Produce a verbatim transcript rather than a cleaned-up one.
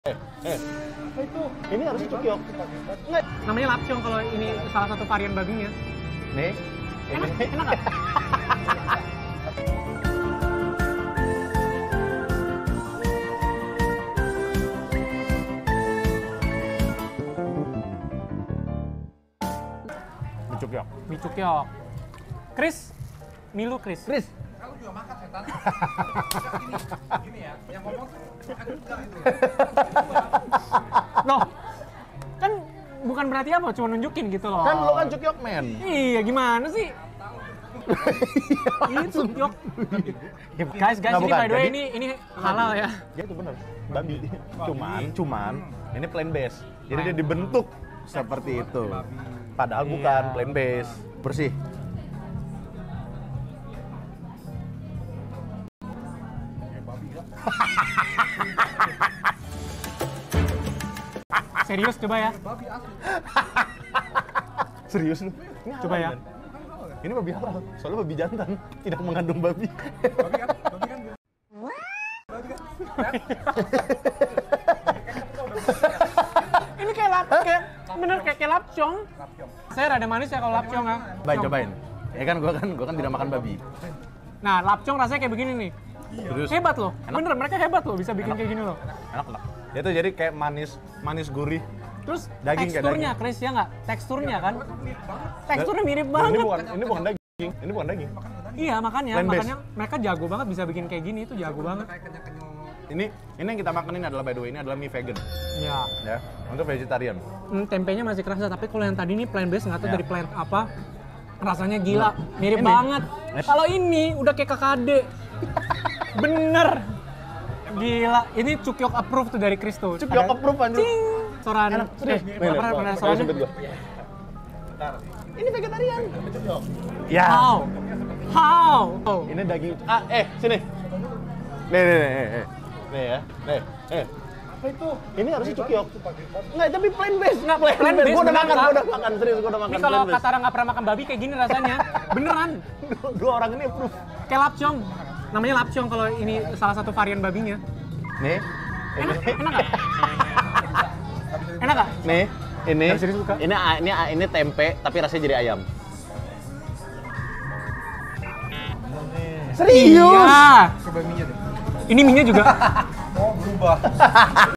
Eh, eh, apa itu? Ini harusnya cukyok. Enggak. Namanya lapcong kalau ini salah satu varian babinya. Nih, Enak, ini. enak nggak? Mie cukyok. Mie cukyok. Chris, Milu Chris. Chris. Kalau juga makan setan. Gini, gini ya, yang ngomong tuh makan juga itu. Loh, kan bukan berarti apa, cuma nunjukin gitu loh. Kan lo kan cukyok man. Iya, gimana sih? Ini cukyok. Guys, guys, Nggak, ini bukan. by the way Jadi- ini ini halal ya. Ya itu benar. Babi. Cuman, cuman ini plain base. Jadi dia dibentuk seperti itu. Padahal Iya. bukan plain base. Bersih. Serius coba ya. Babi asli. Serius lu? Ini Coba halal, ya. Man. Ini babi halal. Soalnya babi jantan tidak mengandung babi. Babi kan? Babi kan? Babi kan? Ini kayak lap, kayak bener kayak, kayak lapcong. Lapcong. Saya rada manis ya kalau lapcong ya. Cobain, cobain. Ya kan gua kan gua kan tidak makan babi. Nah, lapcong rasanya kayak begini nih. Terus Hebat loh. Enak. Bener, mereka hebat loh bisa bikin Enak. kayak gini loh. enak enak. Dia tuh jadi kayak manis, manis gurih. Terus Daging kayak teksturnya, daging. Chris ya nggak? Teksturnya kan? Teksturnya mirip Ini banget. bukan ini bukan daging. Ini bukan daging. Iya makanya, Plain base. makanya mereka jago banget bisa bikin kayak gini itu jago banget. Kayak kenyang-kenyang. Ini ini yang kita makan ini adalah by the way ini adalah mie vegan Iya. ya untuk vegetarian. Hmm, tempenya masih kerasa, tapi kalau yang tadi ini plain base nggak tahu Ya. dari plain apa. Rasanya gila, mirip Ini. banget. Eh. Kalau ini udah kayak K K D. Bener. Gila, ini cukyok approve tuh dari Chris tuh. Cukyok Ada- approve, anjir. Cing. Soran. Enak, serius. Eh, Nih, nih, pernah gua- pernah pakai sorannya? sumpit gua. Ini vegetarian. Ya. How? How? Oh. Ini daging. Ah, eh, sini. Nih, nih, nih, nih, nih. Nih ya. Nih, nih. Apa itu? Ini harusnya cukyok. Enggak, tapi plain base. Nggak, plain base Gua udah beneran, makan, Kak. gua udah makan serius, gua udah makan Ini kalau plain base. Katara nggak pernah makan babi kayak gini rasanya. Beneran. Dua orang ini approve. Kayak lapcong. Namanya lapcong kalau ini salah satu varian babinya. Nih. Enak, Ini. enak nggak? Enak nggak? Nih, ini. Harus serius, buka. Ini ini ini tempe tapi rasanya jadi ayam. Serius? Iya. Coba mie-nya deh. Ini minyak juga. Oh, berubah.